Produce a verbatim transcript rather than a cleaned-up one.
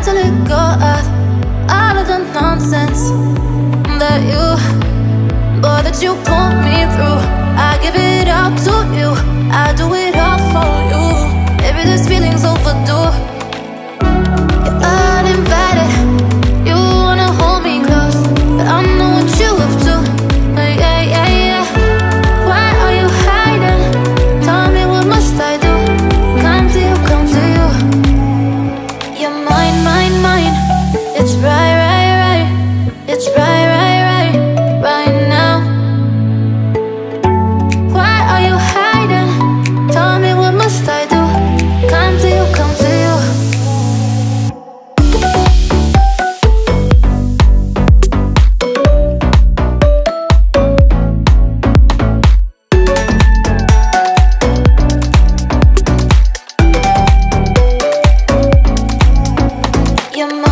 to let go of all of the nonsense that you, boy, that you put me through. I give it all to you, I do it all for you. Maybe this feeling's overdue. You're uninvited, you wanna hold me close, but I know what you have to. Yeah, yeah, yeah. Why are you hiding? Tell me, what must I do? Come to you, come to you. You're mine, mine, mine. It's right, right, right. It's right, right, right, right now. Why are you hiding? Tell me, what must I do? Come to you, come to you. You're